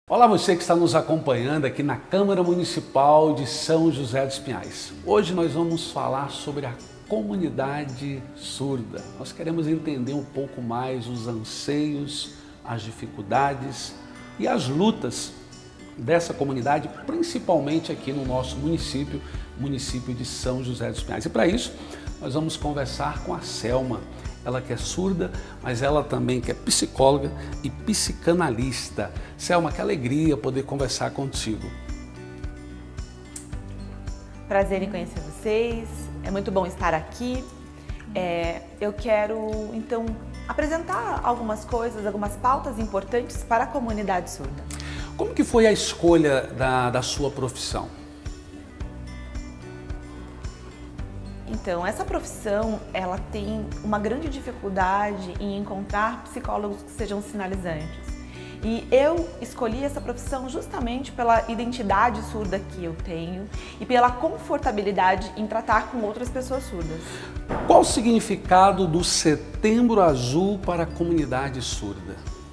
Olá, você que está nos acompanhando aqui na Câmara Municipal de São José dos Pinhais. Hoje nós vamos falar sobre a comunidade surda. Nós queremos entender um pouco mais os anseios, as dificuldades e as lutas dessa comunidade, principalmente aqui no nosso município, município de São José dos Pinhais. E para isso, nós vamos conversar com a Selma. Ela que é surda, mas ela também que é psicóloga e psicanalista. Selma, que alegria poder conversar contigo. Prazer em conhecer vocês, é muito bom estar aqui. Eu quero, então, apresentar algumas coisas, algumas pautas importantes para a comunidade surda. Como que foi a escolha da sua profissão? Então, essa profissão, ela tem uma grande dificuldade em encontrar psicólogos que sejam sinalizantes. E eu escolhi essa profissão justamente pela identidade surda que eu tenho e pela confortabilidade em tratar com outras pessoas surdas. Qual o significado do Setembro Azul para a comunidade surda?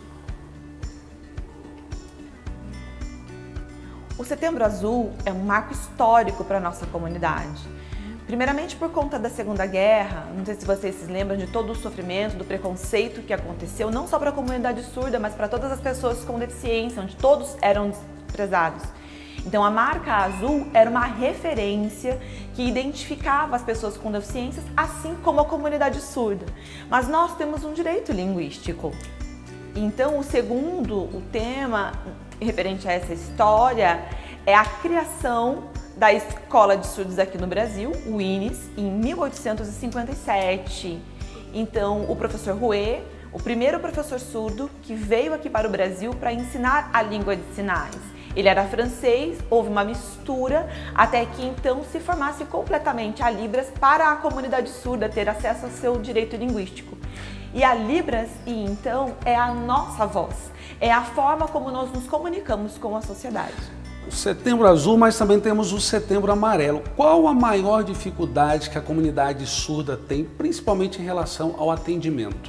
O Setembro Azul é um marco histórico para a nossa comunidade. Primeiramente por conta da Segunda Guerra, não sei se vocês se lembram de todo o sofrimento, do preconceito que aconteceu, não só para a comunidade surda, mas para todas as pessoas com deficiência, onde todos eram desprezados. Então a marca azul era uma referência que identificava as pessoas com deficiências, assim como a comunidade surda. Mas nós temos um direito linguístico. Então o tema referente a essa história é a criação da Escola de Surdos aqui no Brasil, o INES, em 1857. Então, o professor Rouet, o primeiro professor surdo que veio aqui para o Brasil para ensinar a língua de sinais. Ele era francês, houve uma mistura, até que então se formasse completamente a Libras para a comunidade surda ter acesso ao seu direito linguístico. E a Libras, então, é a nossa voz, é a forma como nós nos comunicamos com a sociedade. O Setembro Azul, mas também temos o Setembro Amarelo. Qual a maior dificuldade que a comunidade surda tem, principalmente em relação ao atendimento?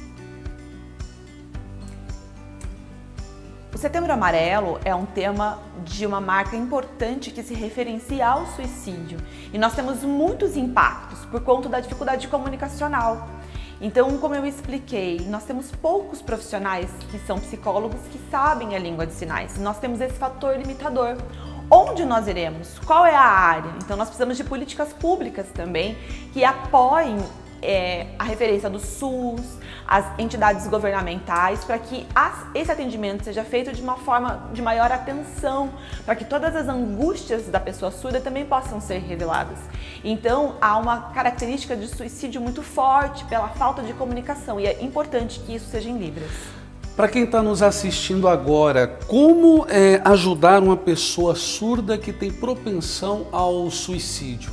O Setembro Amarelo é um tema de uma marca importante que se referencia ao suicídio. E nós temos muitos impactos por conta da dificuldade comunicacional. Então, como eu expliquei, nós temos poucos profissionais que são psicólogos que sabem a língua de sinais. Nós temos esse fator limitador. Onde nós iremos? Qual é a área? Então, nós precisamos de políticas públicas também que apoiem a referência do SUS, as entidades governamentais, para que esse atendimento seja feito de uma forma de maior atenção, para que todas as angústias da pessoa surda também possam ser reveladas. Então, há uma característica de suicídio muito forte pela falta de comunicação e é importante que isso seja em Libras. Para quem está nos assistindo agora, como ajudar uma pessoa surda que tem propensão ao suicídio?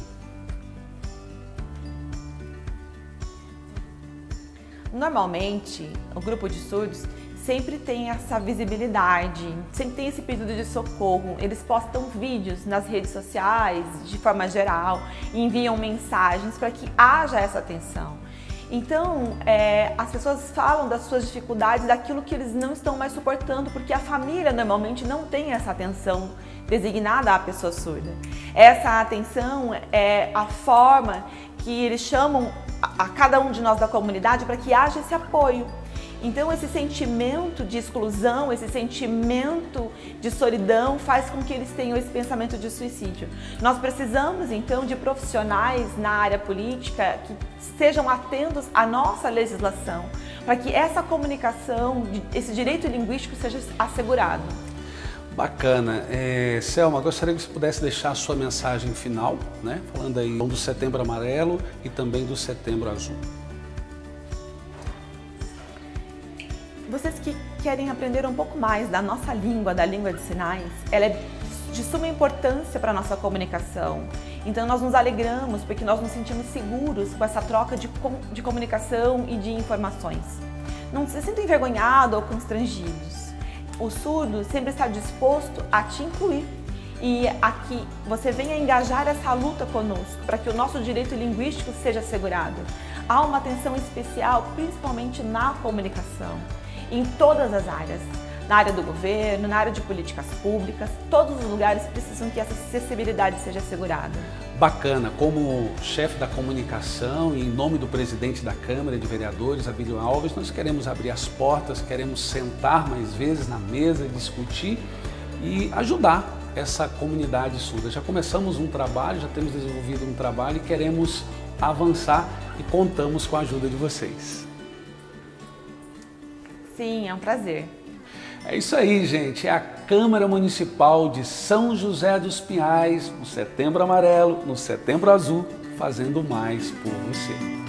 Normalmente, o grupo de surdos sempre tem essa visibilidade, sempre tem esse pedido de socorro. Eles postam vídeos nas redes sociais, de forma geral, e enviam mensagens para que haja essa atenção. Então, as pessoas falam das suas dificuldades, daquilo que eles não estão mais suportando, porque a família normalmente não tem essa atenção designada à pessoa surda. Essa atenção é a forma que eles chamam a cada um de nós da comunidade para que haja esse apoio. Então esse sentimento de exclusão, esse sentimento de solidão faz com que eles tenham esse pensamento de suicídio. Nós precisamos então de profissionais na área política que sejam atentos à nossa legislação, para que essa comunicação, esse direito linguístico seja assegurado. Bacana. Selma, gostaria que você pudesse deixar a sua mensagem final, né? Falando aí do Setembro Amarelo e também do Setembro Azul. Vocês que querem aprender um pouco mais da nossa língua, da língua de sinais, ela é de suma importância para a nossa comunicação. Então nós nos alegramos porque nós nos sentimos seguros com essa troca de comunicação e de informações. Não se sintam envergonhados ou constrangidos. O surdo sempre está disposto a te incluir e a que você venha engajar essa luta conosco para que o nosso direito linguístico seja assegurado. Há uma atenção especial, principalmente na comunicação, em todas as áreas. na área do governo, na área de políticas públicas. Todos os lugares precisam que essa acessibilidade seja assegurada. Bacana, como chefe da comunicação e em nome do presidente da Câmara de Vereadores, Abílio Alves, nós queremos abrir as portas, queremos sentar mais vezes na mesa, discutir e ajudar essa comunidade surda. Já começamos um trabalho, já temos desenvolvido um trabalho e queremos avançar e contamos com a ajuda de vocês. Sim, é um prazer. É isso aí, gente. É a Câmara Municipal de São José dos Pinhais, no Setembro Amarelo, no Setembro Azul, fazendo mais por você.